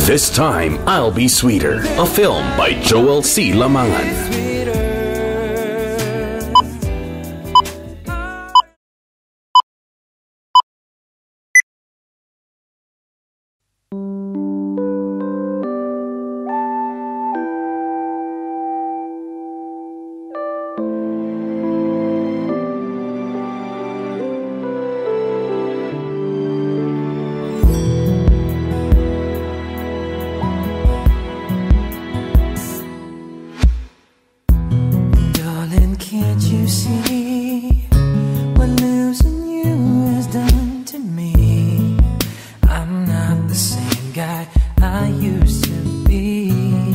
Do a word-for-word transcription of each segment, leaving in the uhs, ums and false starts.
This Time I'll Be Sweeter, a film by Joel C. Lamangan. Can't you see what losing you has done to me? I'm not the same guy I used to be.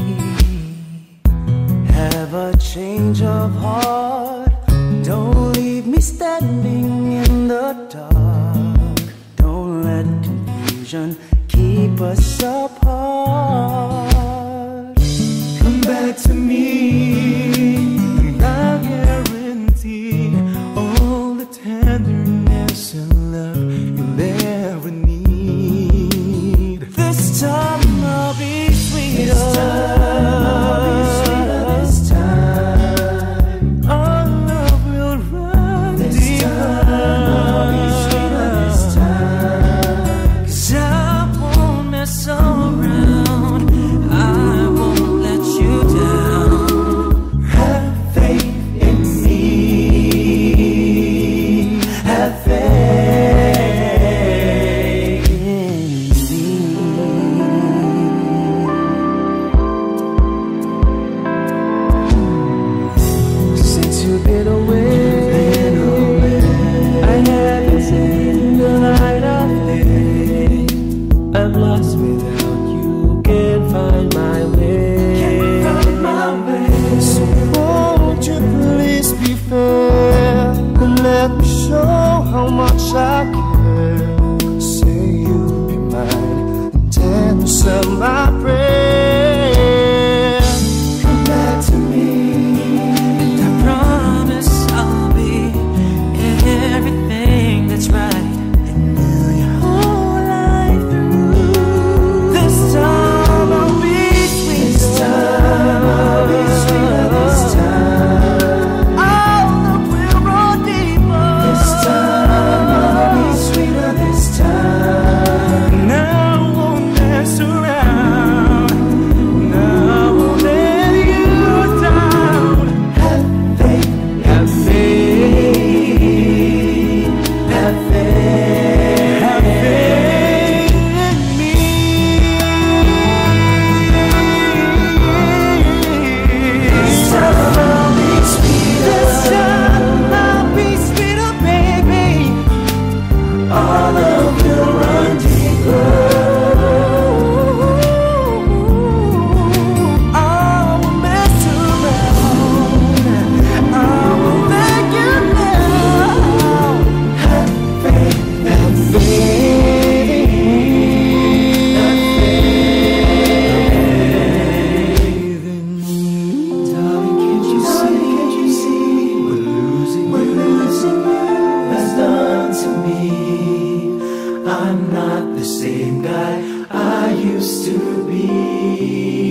Have a change of heart. Don't leave me standing in the dark. Don't let confusion keep us apart. Come back to me. All the tenderness and love you'll ever need. This time I'll be sweeter. This time I'll be sweeter. This time our love will run this deeper. Time I'll be sweeter. This time, 'cause I won't mess around. I won't let you down. Have faith. Been away, I haven't seen the light of day. I'm lost without you, can't find my way. So won't you please be fair and let me show how much I care. Say you'll be mine and answer my prayer. Come back to me. Everything that's right, and know your whole life through. This time I'll be sweet. This time I'll be sweeter. This time our love will run deeper. This time I'll be sweeter. This time, and I won't mess around. And I won't let you down. Have faith, have faith. Have faith, have faith in me. This time I'll be sweeter. This time I'll be sweeter, baby. Our love will run deeper. I won't mess around. I will let you know. Have faith, have faith, have faith in me. Darling, can't you see, can't you see what losing, what losing you has done to me? I'm not the same guy I used to be.